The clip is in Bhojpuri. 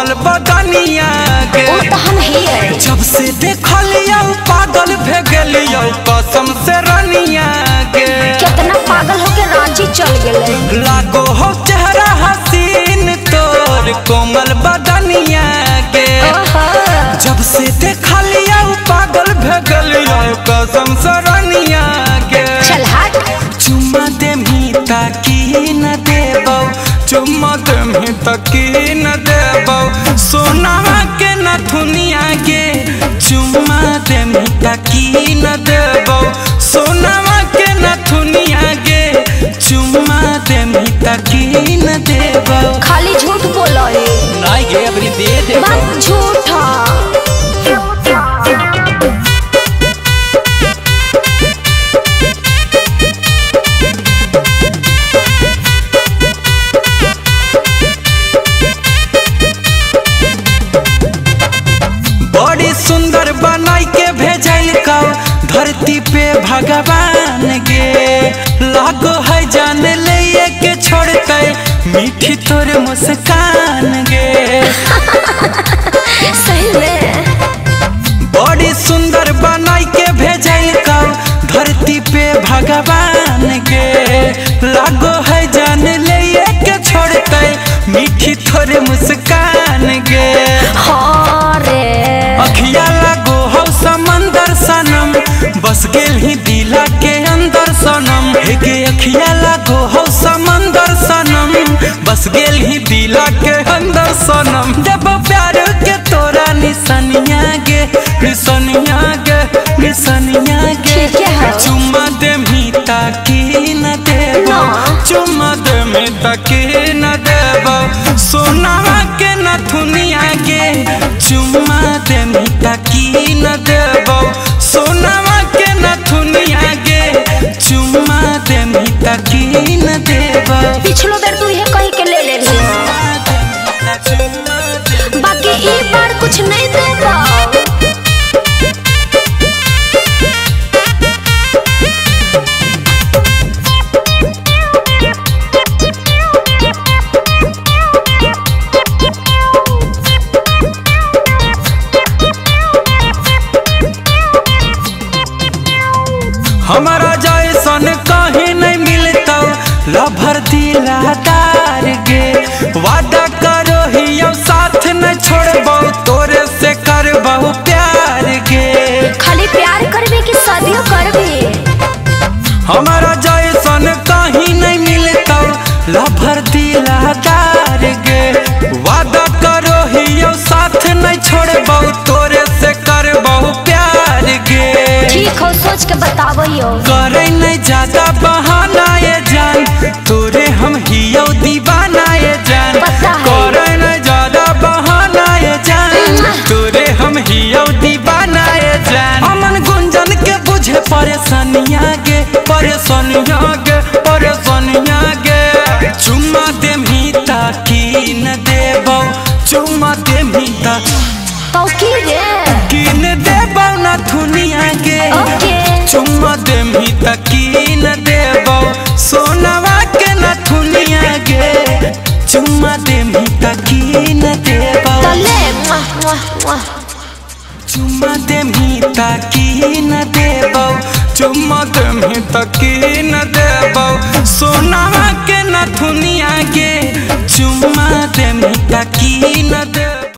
कोमल बदनिया के जब से देखलिया पागल भे गेलिया कसम से रनिया के कितना पागल होके रांची चल गेले। लागो हो चेहरा हसीन तोर कोमल बदनिया के जब से देखलिया पागल भे गेलिया कसम से रनिया के चल हट। चुम्मा दे मीता की न देबो चुम्मा दे मीता की न देबो सोनावा के नथुनिया के चुम्मा दे मीता की न देबो सोनावा के नथुनिया के चुम्मा दे मीता की न देबो। खाली झूठ बोलो है नहीं गे अबरी दे दे बात झूठा। बड़ी सुंदर बनाई के भेजल का धरती पे भगवान गे लागो है जान ले के छोड़ते मीठी तोर मुस्कान गे सही में बड़ी सुंदर बनाई के भेजल का धरती पे भगवान गे लागो है जान ले के छोड़ते मीठी तोर मुस्कान गे अखिया लागो हो समंदर सनम बस गेल ही दिला के अंदर सनम हे अखिया लागो हो समंदर सनम बस गेल ही दिला के अंदर सनम देव प्यार के तोरा निसनिया गे निसनिया गे निसनिया गे चुम्मा दे मीता की न देबो चुम्मा दे मीता की न देबो सोनावा के नथुनिया गे चुम्मा दे मीता की न देबो सोनावा के नथुनिया गे चुम्मा दे मीता की न देबो। पिछलो बेर तू ये कही के ले ले बाकी ई बार कुछ नहीं देबो। हमारा जैसन कहीं नहीं मिलता लभर दिलादार गे वादा करो ही अब साथ न छोड़बो तोरे से करबो प्यार गे खाली प्यार करबे कि शादियों करबे। हमारा जैसन कहीं नहीं मिलता लभर दिलादार गे वादा करो ही अब साथ न छोड़बो तोरे से करबो प्यार गे। ठीक हो सोच के बताबो करे नहीं ज्यादा बहाना ये जान तोरे हम हियो दीवाना ये जान करे नहीं ज्यादा बहाना ये जान तोरे हम हियो दीवाना ये जान अमन गुंजन के बुझे परेशानियां गे परेशानियां गे परेशानियां गे चुम्मा दे मीता की न देबो चुम्मा दे मीता की न देबो नथुनिया गे चुम्मा दे मीता की न देबो सोनावा के नथुनिया गे चुम्मा दे मीता की न देबो चुम्मा दे मीता की न देबो चुम्मा दे मीता की न देबो सोनावा